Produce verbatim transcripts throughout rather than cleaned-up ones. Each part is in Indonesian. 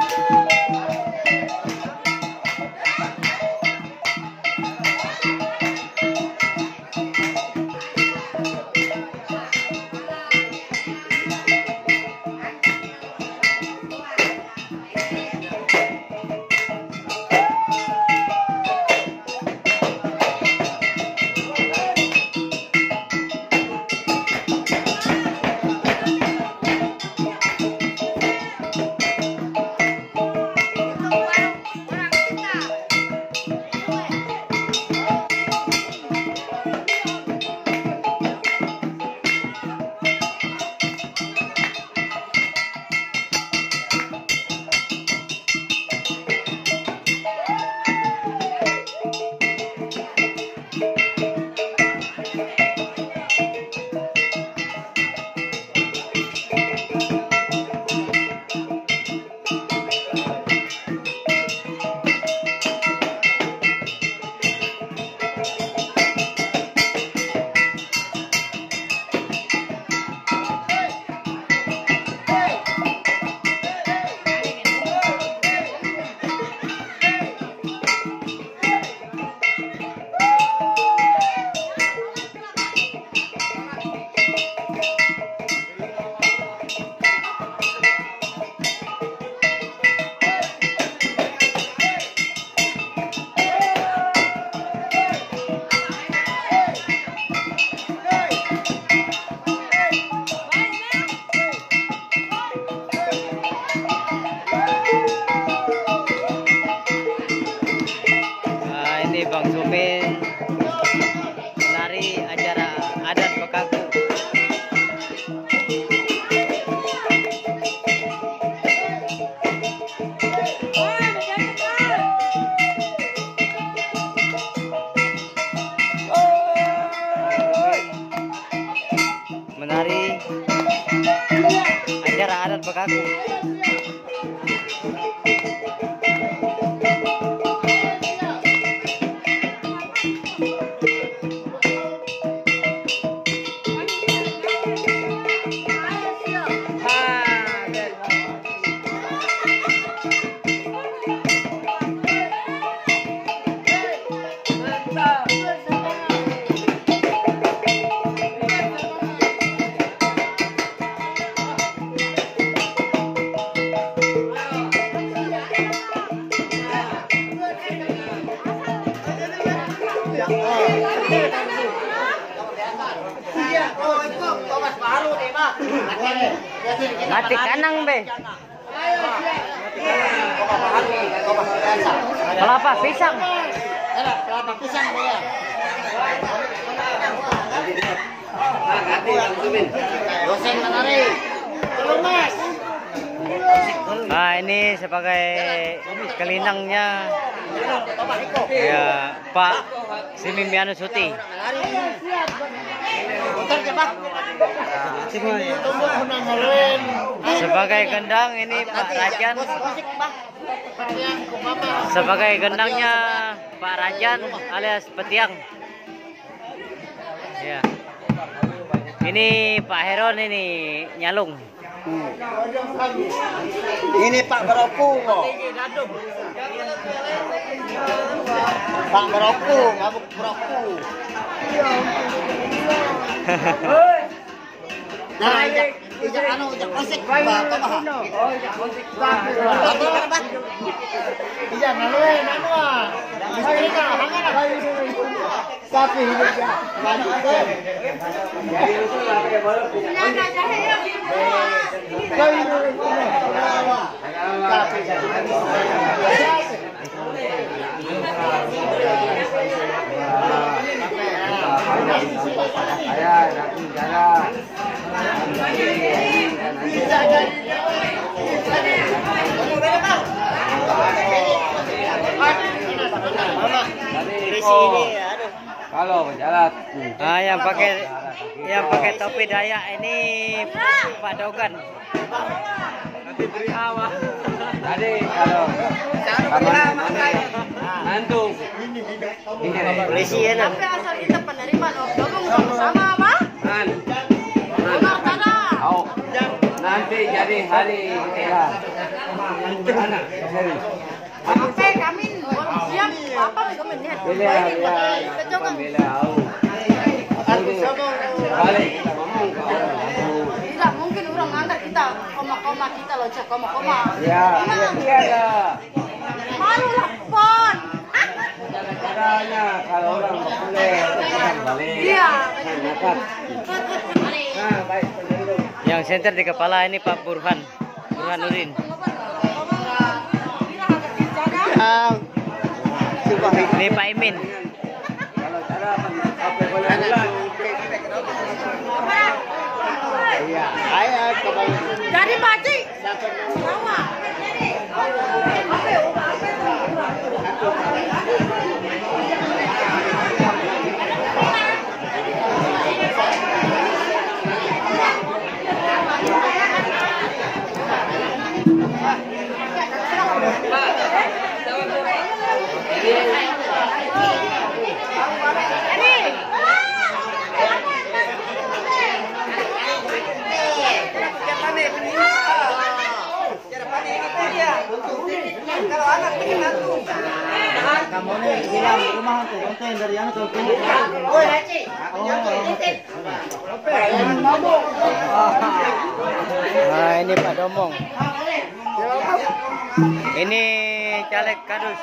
Bang Sumin menari acara adat Bekaku. Menari acara adat Bekaku. Mati kanang be. Kelapa pisang. Kelapa pisang ya. Dosen menari. Mas. Nah, ini sebagai kelinangnya ya Pak Simimiano Suti. Sebagai gendang ini Pak Rajan. Sebagai gendangnya Pak Rajan alias Petiang. Ya. Ini Pak Heron ini nyalung. Hmm. Ini Pak Beroku kok. Pak Beroku, ngabuk Beroku. Nah, ijak, ijak anu, ijak osik, Pak, apa mah? Oh, ijak osik, Pak. Apa apa? Ijak anu, anu ah. Bisa kita, hangan ah. Sapi hidup ya. Lanjut kan. Jadi itu lah kayak baru. Ya, enggak jahe ya. Kau ini. Sapi jadi. Ayah, nanti jalan. Kalau berjalan. Nah, yang pakai yang pakai topi Dayak ini Pak Dogan. Nanti beri hawa. Tadi kalau nantu Polisi ya nak. Tapi asal kita penerima dong sama-sama apa? Nan. Sama sana. Oh. Nanti jadi hari ya. anak. Serius. Apa kami siap apa kami lihat. Bila ya, Kecokang. bila au. Balik kita ngomong ke orang kampung. Tidak mungkin orang antar kita koma-koma kita loh, cek koma-koma. Ya, iya iya dah. Malu lah, Pon. Caranya kalau orang nggak boleh, orang balik. Iya. Makan. Nah, baik. Yang senter di kepala ini Pak Burhan. Burhan Nurdin. Ini Pak Imin. Kalau cara apa boleh pulang. Iya, ayo kembali. Dari Paci. Rawa. Kamu nih hilang di rumah tuh, konten dari anak tuh. Woi, Laci. Nah, ini Pak Domong. Ini caleg Kadus.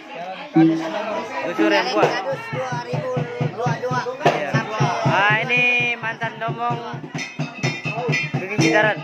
Dusuren Buah. dua ribu dua puluh dua. Iya. Nah, ini mantan Domong Bikin Citaran.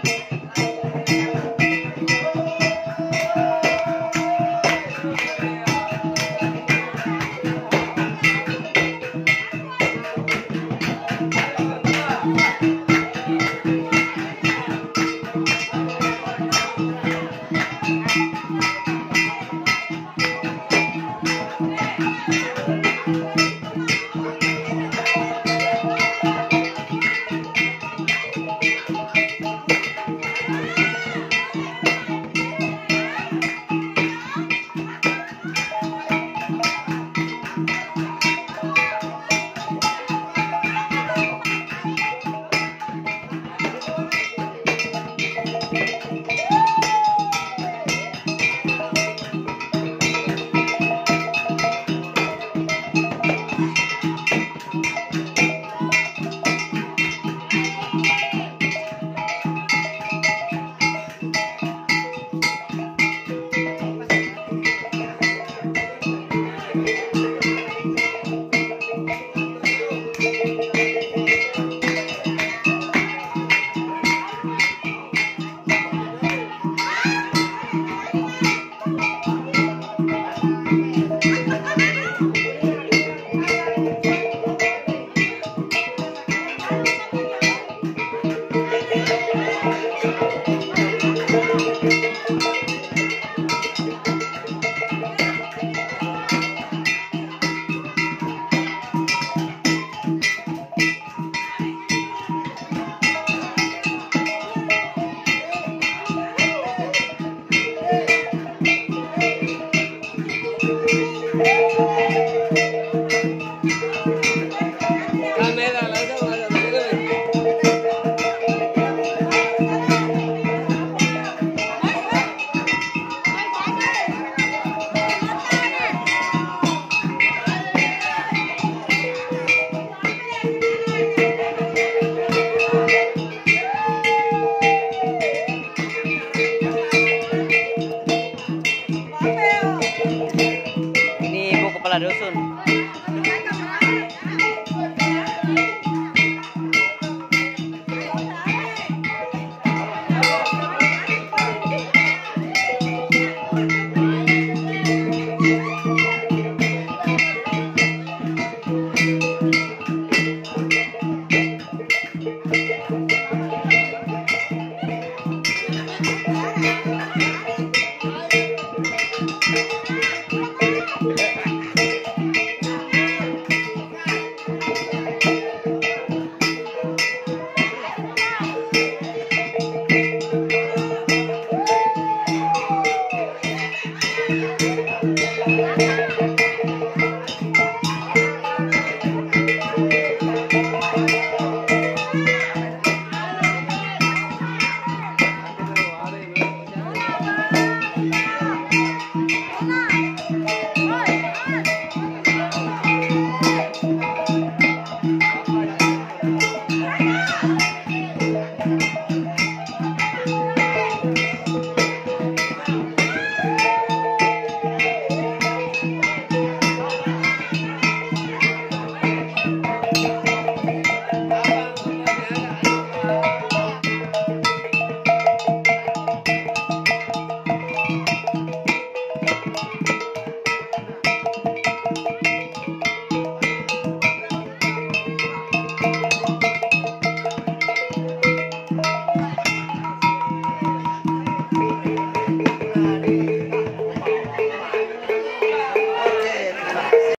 Dusun.